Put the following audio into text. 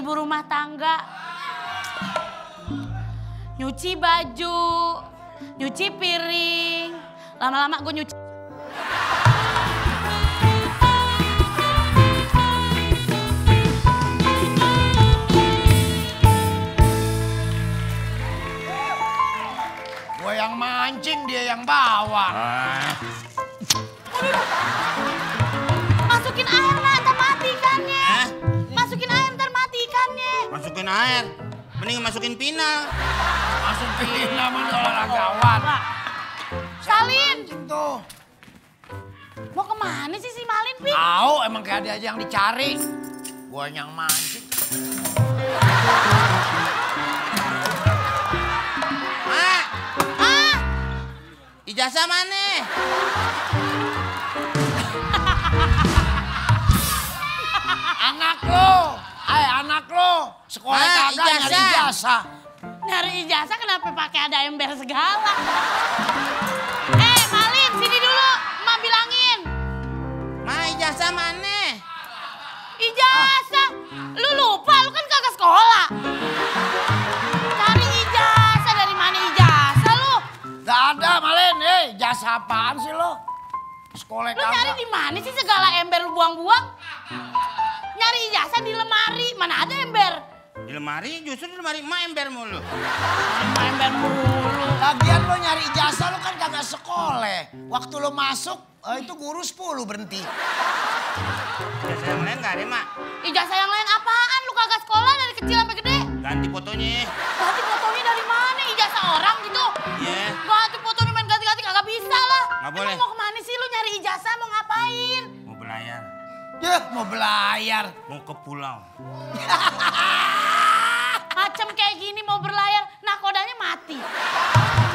ibu rumah tangga. Nyuci baju, nyuci piring. Lama-lama gue nyuci. Gue yang mancing, dia yang bawa. Masukin air lah, ntar mati ikannya. Masukin air, ntar mati ikannya. Masukin air? Mending masukin pinal. Masukin namanya olahragawan. Salin. Tuh. Mau kemana sih si Malin, Pi? Tahu, emang kayak dia aja yang dicari. Gue yang mancing. Mak! Ijazah mana? Anak lo, sekolah kagak nyari ijazah. Nyari ijazah kenapa pakai ada ember segala? Malin, sini dulu, Emak bilangin. Ma, ijazah mana? Ijazah? Lu lupa, lu kan kagak sekolah. Cari ijazah, dari mana ijazah lu? Gak ada, Malin. Ijazah apaan sih lo? Sekolah Lu nyari di mana sih segala ember lu buang-buang? Nyari ijazah di lemari, mana ada ember? Di lemari, justru di lemari emak ember mulu. Ember mulu. Lagian lo nyari ijazah lo kan kagak sekolah. Waktu lo masuk, itu guru 10 berhenti. Ijazah yang lain gak ada, Mak? Ijazah yang lain apaan? Lu kagak sekolah dari kecil sampai gede? Ganti fotonya. Ganti fotonya dari mana? Ijazah orang gitu? Iya. Ganti fotonya main ganti-ganti kagak bisa lah. Nggak boleh. Emang mau kemana sih lu nyari ijazah mau ngapain? Mau belayar. Mau belayar. Mau ke pulau. Macem kayak gini mau berlayar, nakodanya mati.